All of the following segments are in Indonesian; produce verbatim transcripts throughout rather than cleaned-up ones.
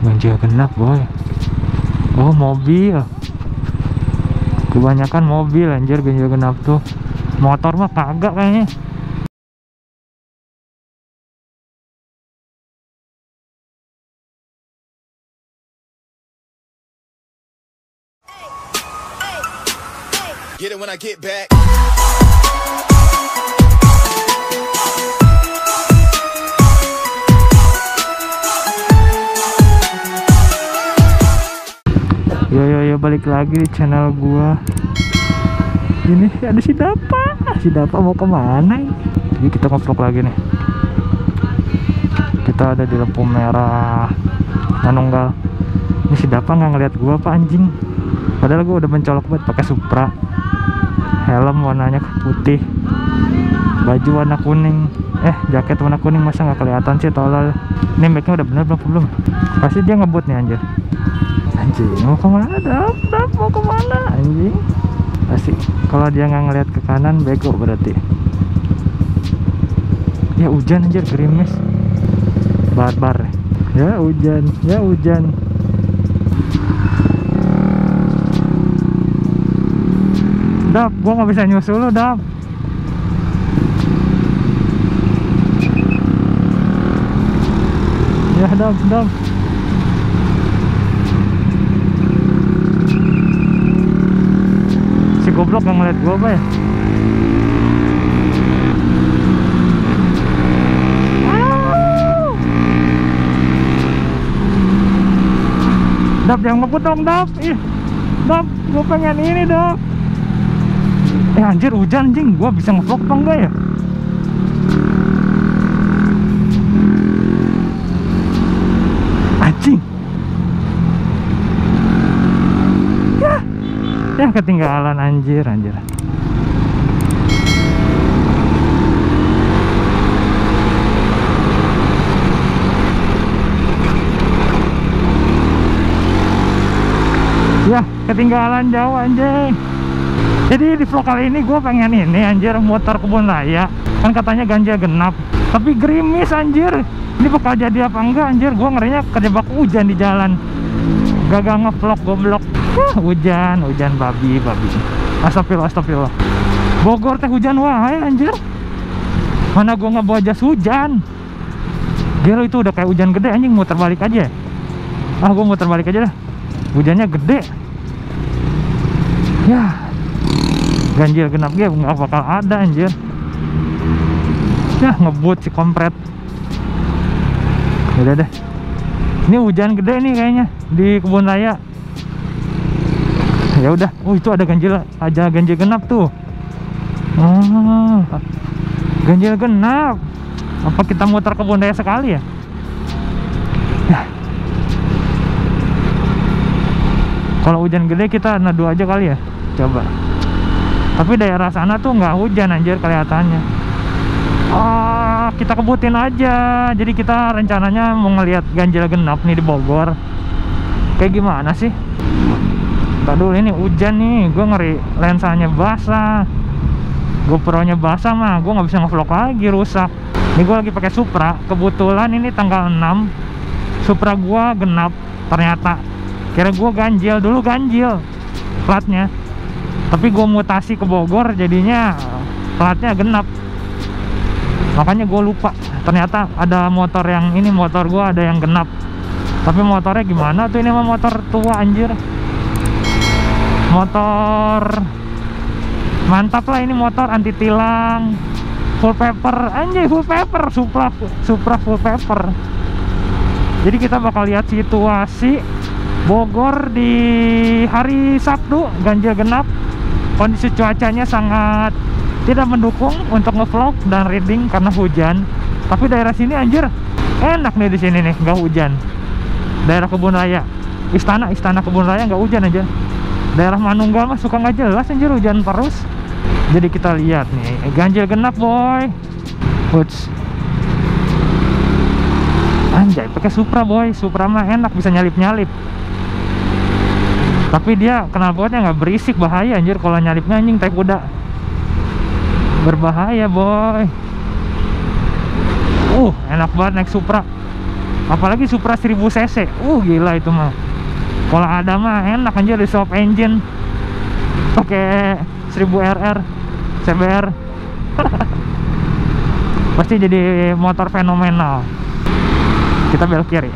ganjil genap boy. Oh mobil, kebanyakan mobil anjir ganjil genap tuh. Motor mah kagak kayaknya. Get it when I get back. Yo yo yo, balik lagi di channel gua. Ini ada si Dapa. Si Dapa mau kemana? Jadi kita nge-vlog lagi nih. Kita ada di lampu merah Manunggal. Ini si Dapa nggak ngeliat gua apa anjing. Padahal gua udah mencolok banget pakai Supra. Helm warnanya putih, baju warna kuning, eh jaket warna kuning, masa nggak kelihatan sih tolol. Ini mic-nya udah bener belum belum? Pasti dia ngebut nih anjir. Anjing mau kemana? Dap, dap mau kemana anjing? Pasti kalau dia nggak ngeliat ke kanan bego berarti. Ya hujan anjir, gerimis, barbar. Ya hujan, ya hujan. Dap, gua nggak bisa nyusul lo, Dap. Ya, Dap, Dap. Si goblok nggak ngeliat gua apa ya? Dap, jangan ngebut dong, Dap. Ih, Dap, gua pengen ini, Dap. Eh anjir hujan anjing, gua bisa nge-vlog apa enggak ya? Anjing. Ya. Ya ketinggalan anjir, anjir. Ya, ketinggalan jauh anjing. Jadi di vlog kali ini gue pengen ini anjir, motor kebun raya. Kan katanya ganjil genap, tapi gerimis anjir. Ini bakal jadi apa enggak anjir? Gue ngerinya kejebak hujan di jalan. Gagal nge-vlog goblok. Wah, hujan, hujan babi, babi. Astagfirullah, astagfirullah. Bogor teh hujan wahai anjir. Mana gue nggak bawa jas hujan. Gila itu udah kayak hujan gede anjing, muter balik aja. Ah, gue muter balik aja dah. Hujannya gede. Ya. Ganjil genap dia nggak bakal ada anjir. Ya ngebut si kompret. Udah deh. Ini hujan gede nih kayaknya di kebun raya. Ya udah. Oh itu ada ganjil, aja ganjil genap tuh. Oh, ganjil genap. Apa kita muter kebun raya sekali ya? Ya. Kalau hujan gede kita nado aja kali ya. Coba. Tapi daerah sana tuh nggak hujan anjir kelihatannya. Ah, kita kebutin aja. Jadi kita rencananya mau ngelihat ganjil genap nih di Bogor. Kayak gimana sih? Ntar dulu, ini hujan nih. Gue ngeri lensanya basah. GoPro-nya basah mah. Gue nggak bisa nge-vlog lagi, rusak. Ini gue lagi pakai Supra. Kebetulan ini tanggal enam. Supra gue genap. Ternyata. Kira gue ganjil, dulu ganjil platnya. Tapi gue mutasi ke Bogor jadinya platnya genap. Makanya gue lupa. Ternyata ada motor yang ini, motor gue ada yang genap. Tapi motornya gimana tuh, ini mah motor tua anjir. Motor mantap lah, ini motor anti tilang, full paper anjir, full paper, Supra, Supra full paper. Jadi kita bakal lihat situasi Bogor di hari Sabtu ganjil genap. Kondisi cuacanya sangat tidak mendukung untuk ngevlog dan reading karena hujan. Tapi daerah sini anjir enak nih, di sini nih nggak hujan. Daerah kebun raya, istana istana kebun raya nggak hujan aja. Daerah Manunggal mah suka nggak jelas anjir, hujan terus. Jadi kita lihat nih ganjil genap boy. Puts. Anjay pakai Supra boy. Supra mah enak, bisa nyalip nyalip. Tapi dia knalpotnya nggak berisik, bahaya anjir kalau nyalipnya anjing, tai kuda berbahaya boy. Uh enak banget naik Supra. apalagi Supra seribu cc. Uh gila itu mah. Kalau ada mah enak anjir di swap engine. Pakai seribu R R C B R. Pasti jadi motor fenomenal. Kita belok kiri.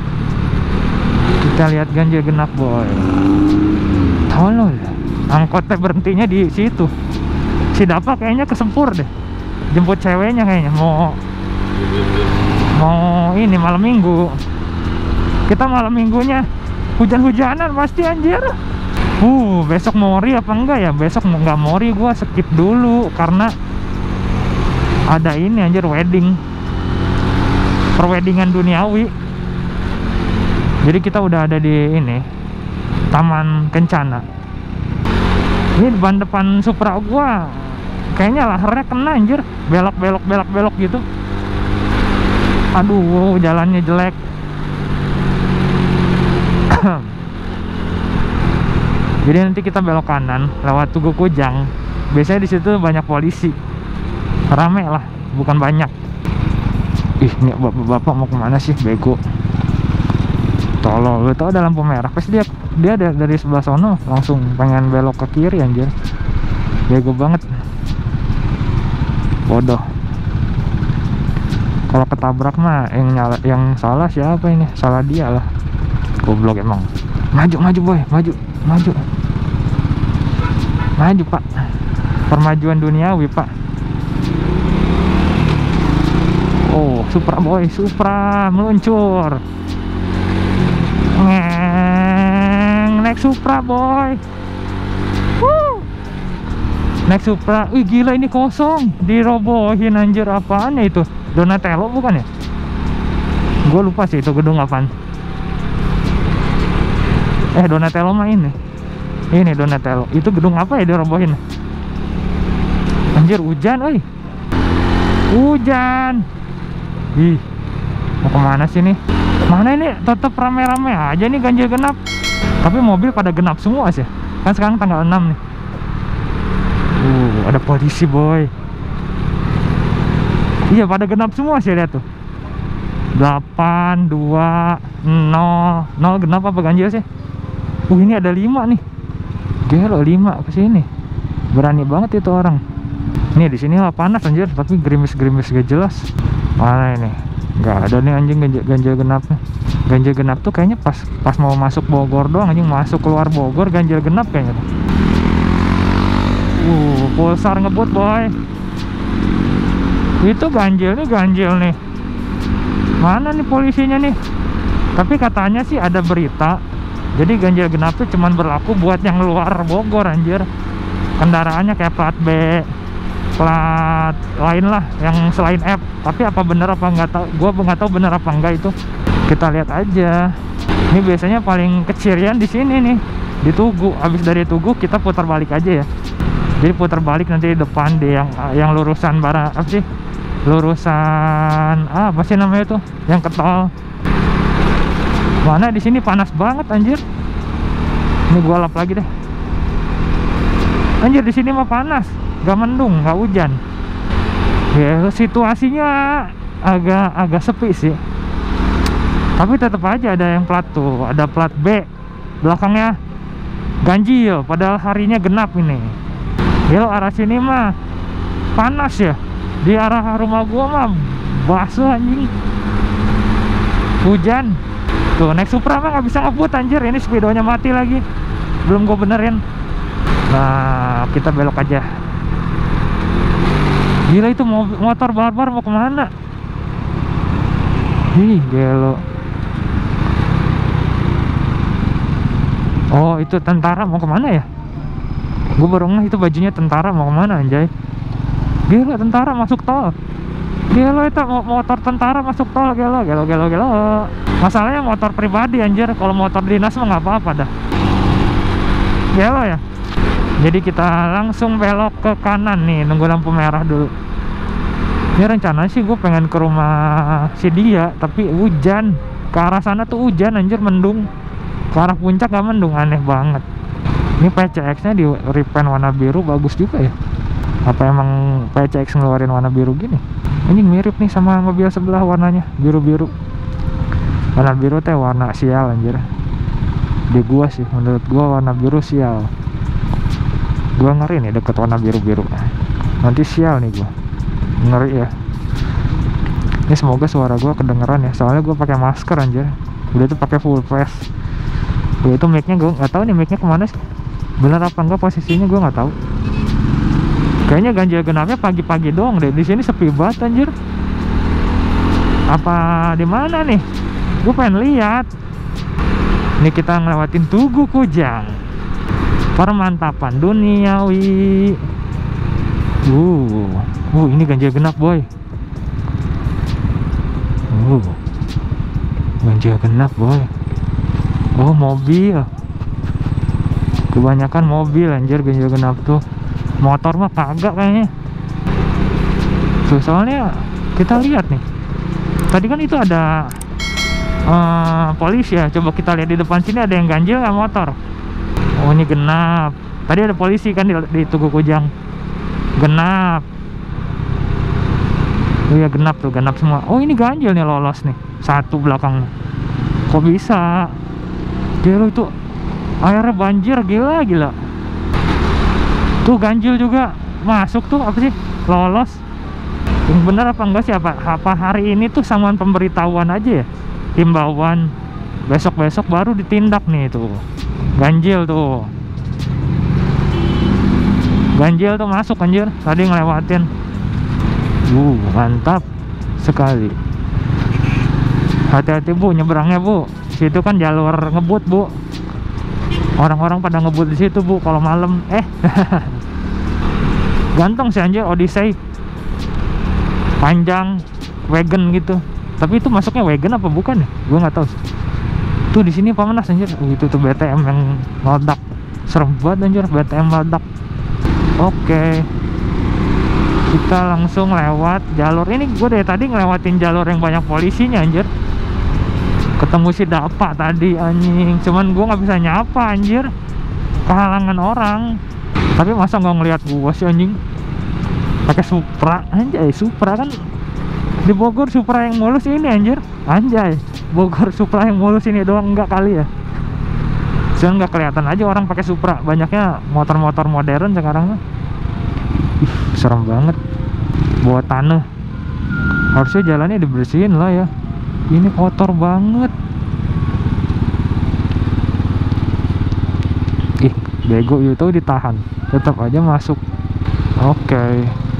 Kita lihat ganjil genap boy. Tolol. Angkotnya berhentinya di situ. Si Dapa kayaknya kesempur deh. Jemput ceweknya kayaknya mau mau ini malam minggu. Kita malam minggunya hujan-hujanan pasti anjir. Uh, besok mori apa enggak ya? Besok nggak mori, gua skip dulu karena ada ini anjir, wedding. Perweddingan duniawi. Jadi kita udah ada di ini Taman Kencana. Ini ban depan Supra gua kayaknya lahernya kena anjir, belok-belok belok-belok gitu. Aduh, jalannya jelek. Jadi nanti kita belok kanan lewat Tugu Kujang. Biasanya di situ banyak polisi. Rame lah, bukan banyak. Ih, ini bapak-bapak mau kemana sih, bego? Tolol, lu tau ada lampu merah. Pas dia dia dari, dari sebelah sono langsung pengen belok ke kiri anjir. Bego banget. Bodoh. Kalau ketabrak mah yang nyala, yang salah siapa ini? Salah dia lah. Goblok emang. Maju maju boy, maju, maju. Maju, Pak. Permajuan duniawi, Pak. Oh, Supra boy, Supra meluncur. Ngeng, naik Supra boy. Woo. Naik Supra. Wih gila, ini kosong. Dirobohin anjir, apaan ya itu? Donatello bukan ya? Gue lupa sih itu gedung apaan. Eh, Donatello mah ini. Ini Donatello. Itu gedung apa ya dirobohin? Anjir, hujan, oi. Hujan. Ih, mau kemana sih nih? Mana ini tetap rame-rame aja nih ganjil genap. Tapi mobil pada genap semua sih. Kan sekarang tanggal enam nih. Uh, ada polisi boy. Iya, pada genap semua sih, lihat tuh. Delapan, dua, nol. Nol genap apa ganjil sih? Uh, ini ada lima nih. Gelo, lima kesini. Berani banget itu orang. Nih di sini lah panas anjir, tapi gerimis-gerimis gak jelas. Mana ini? Gak ada nih anjing ganjil, ganjil genapnya. Ganjil genap tuh kayaknya pas pas mau masuk Bogor doang anjing, masuk keluar Bogor ganjil genap kayaknya tuh. Uh, pulsar ngebut boy. Itu ganjil nih, ganjil nih. Mana nih polisinya nih? Tapi katanya sih ada berita. Jadi ganjil genap tuh cuman berlaku buat yang luar Bogor anjir. Kendaraannya kayak plat B, plat lain lah yang selain F. Tapi apa bener apa nggak tahu, gua nggak tahu bener apa enggak itu. Kita lihat aja. Ini biasanya paling kecirian di sini nih, di Tugu. Habis dari Tugu kita putar balik aja ya. Jadi putar balik nanti di depan di yang yang lurusan bara apa sih? Lurusan ah, apa sih namanya tuh? Yang ke tol. Mana di sini panas banget anjir. Ini gua lap lagi deh. Anjir di sini mah panas, gak mendung, gak hujan. Ya situasinya agak agak sepi sih. Tapi tetap aja ada yang plat tuh, ada plat B belakangnya ganjil, padahal harinya genap ini. Ya arah sini mah panas ya. Di arah rumah gua mah basah anjing. Hujan. Tuh naik Supra mah nggak bisa ngebut anjir. Ini speedonya mati lagi. Belum gua benerin. Nah, kita belok aja. Gila itu motor barbar mau kemana? Ih, gelo. Oh, itu tentara mau kemana ya? Gue baru ngeh itu bajunya tentara mau kemana anjay. Gila, tentara masuk tol. Gila itu motor tentara masuk tol. Gila, gelo, gelo, gelo. Masalahnya motor pribadi anjir. Kalau motor dinas mah nggak apa-apa dah. Gelo ya. Jadi kita langsung belok ke kanan nih, nunggu lampu merah dulu. Ini rencana sih gue pengen ke rumah si dia, tapi hujan. Ke arah sana tuh hujan anjir, mendung. Ke arah puncak gak mendung, aneh banget. Ini P C X nya di repaint warna biru, bagus juga ya. Apa emang P C X ngeluarin warna biru gini? Anjing mirip nih sama mobil sebelah warnanya, biru-biru. Warna biru teh warna sial anjir. Di gua sih, menurut gua warna biru sial. Gua ngeri nih deket warna biru-biru. Nanti sial nih gua. Ngeri ya. Ini semoga suara gua kedengeran ya. Soalnya gua pakai masker anjir. Udah tuh pakai full face. Udah itu mic-nya gua nggak tahu nih mic-nya kemana sih. Bener apa enggak posisinya gua nggak tahu. Kayaknya ganjil genapnya pagi-pagi doang deh. Di sini sepi banget anjir. Apa di mana nih? Gue pengen lihat. Ini kita ngelewatin Tugu Kujang, permantapan duniawi. Uh, uh ini ganjil genap boy. Uh, ganjil genap boy. Oh mobil. Kebanyakan mobil anjir ganjil genap tuh. Motor mah kagak kayaknya. Tuh soalnya kita lihat nih. Tadi kan itu ada uh, polisi ya. Coba kita lihat di depan sini ada yang ganjil nggak motor. Oh ini genap. Tadi ada polisi kan di, di Tugu Kujang. Genap. Oh iya genap tuh, genap semua. Oh ini ganjil nih, lolos nih. Satu belakang. Kok bisa? Gila itu airnya banjir, gila gila. Tuh ganjil juga masuk tuh, apa sih, lolos. Yang bener apa enggak sih, apa, apa hari ini tuh samaan pemberitahuan aja ya, himbauan, besok-besok baru ditindak nih tuh. Ganjil tuh, ganjil tuh masuk anjir, tadi ngelewatin. Uh mantap sekali. Hati-hati bu nyebrangnya bu, situ kan jalur ngebut bu. Orang-orang pada ngebut di situ bu kalau malam. Eh ganteng sih anjir, Odyssey panjang, wagon gitu. Tapi itu masuknya wagon apa bukan ya? Gue nggak tahu. Tuh di sini pamanas anjir. Uh, itu tuh B T M yang meledak. Serem banget anjir B T M meledak. Oke, kita langsung lewat jalur ini. Gue dari tadi ngelewatin jalur yang banyak polisinya anjir. Ketemu si Dapa tadi anjing, cuman gue nggak bisa nyapa anjir, kehalangan orang. Tapi masa nggak ngelihat gue sih anjing, pakai Supra anjay. Supra kan di Bogor, Supra yang mulus ini anjir, anjay. Bogor Supra yang mulus ini doang enggak kali ya. Cuman nggak kelihatan aja orang pakai Supra, banyaknya motor-motor modern sekarang. Ih, serem banget, bawa tanah. Harusnya jalannya dibersihin lah ya. Ini kotor banget. Ih, bego itu ditahan, tetap aja masuk. Oke. Okay.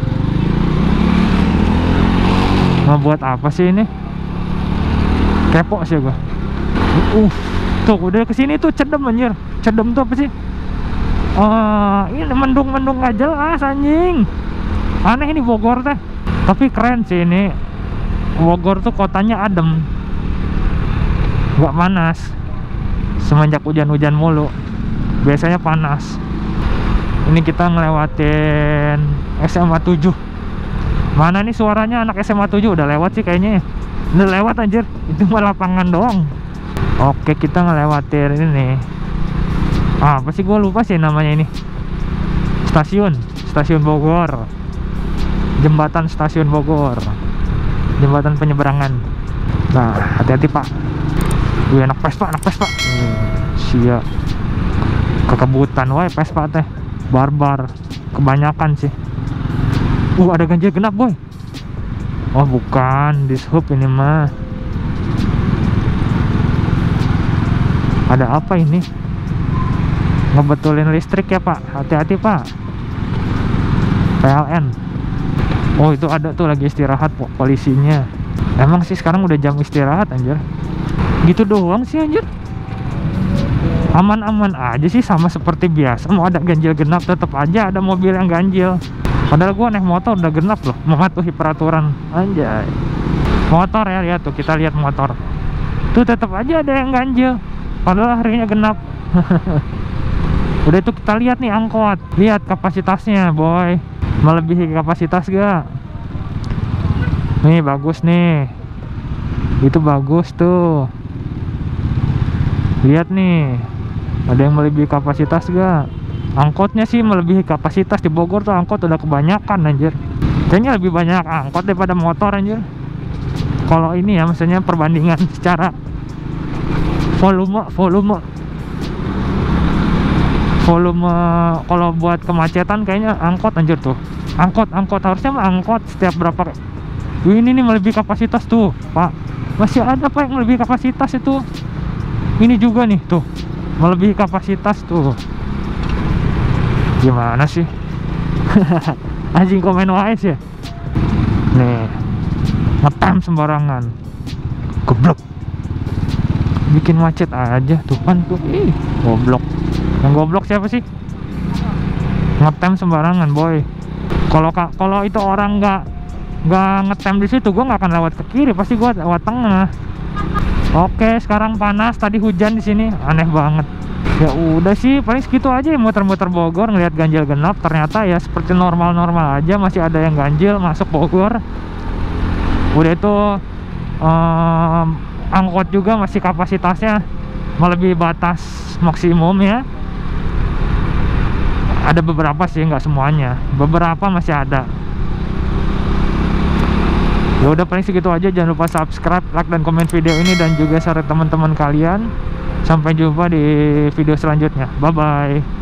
Mau buat apa sih ini? Kepo sih gua. Uh, tuh udah kesini tuh cedem anjir. Cedem tuh apa sih? Uh, ini mendung-mendung nggak jelas anjing. Aneh ini Bogor teh. Tapi keren sih ini. Bogor tuh kotanya adem, nggak panas. Semenjak hujan-hujan mulu, biasanya panas. Ini kita ngelewatin S M A tujuh. Mana nih suaranya anak S M A tujuh? Udah lewat sih kayaknya. Udah lewat anjir, itu mah lapangan doang. Oke, kita ngelewatin ini nih. Ah, apa sih, gue lupa sih namanya ini. Stasiun, stasiun Bogor. Jembatan stasiun Bogor. Jembatan penyeberangan. Nah, hati-hati pak. Wih, anak Vespa, anak Vespa. Hmm, siap. Kekebutan, wah Vespa teh. Barbar. Kebanyakan sih. Uh, ada ganjil genap boy. Oh bukan, dishub ini mah. Ada apa ini? Ngebetulin listrik ya pak. Hati-hati pak. P L N. Oh itu ada tuh lagi istirahat polisinya. Emang sih sekarang udah jam istirahat anjir. Gitu doang sih anjir. Aman-aman aja sih, sama seperti biasa. Mau ada ganjil genap tetap aja ada mobil yang ganjil. Padahal gua naik motor udah genap loh, mematuhi peraturan. Anjay. Motor ya, lihat tuh, kita lihat motor. Tuh tetap aja ada yang ganjil. Padahal harinya genap. Udah itu kita lihat nih angkot. Lihat kapasitasnya boy. Melebihi kapasitas gak? Nih bagus nih. Itu bagus tuh. Lihat nih, ada yang melebihi kapasitas gak? Angkotnya sih melebihi kapasitas. Di Bogor tuh angkot udah kebanyakan anjir. Kayaknya lebih banyak angkot daripada motor anjir. Kalau ini ya, maksudnya perbandingan secara volume volume volume kalau buat kemacetan kayaknya angkot anjir tuh. Angkot angkot harusnya mah angkot setiap berapa. Wih, ini nih melebihi kapasitas tuh Pak, masih ada Pak yang melebihi kapasitas itu. Ini juga nih tuh melebihi kapasitas tuh. Gimana sih? Anjing komen wise ya. Nih ngetem sembarangan, goblok, bikin macet aja tuh kan tuh. Ih, goblok. Yang goblok siapa sih? Ngetem sembarangan boy. Kalau kalau itu orang nggak nggak ngetem di situ, gue nggak akan lewat ke kiri, pasti gue lewat tengah. Oke, sekarang panas, tadi hujan di sini, aneh banget. Ya udah sih, paling segitu aja ya, muter-muter Bogor ngelihat ganjil genap. Ternyata ya seperti normal-normal aja, masih ada yang ganjil masuk Bogor. Udah itu um, angkot juga masih kapasitasnya melebihi batas maksimum ya. Ada beberapa sih, nggak semuanya, beberapa masih ada. Ya udah paling segitu aja, jangan lupa subscribe, like dan komen video ini, dan juga share teman-teman kalian. Sampai jumpa di video selanjutnya, bye bye.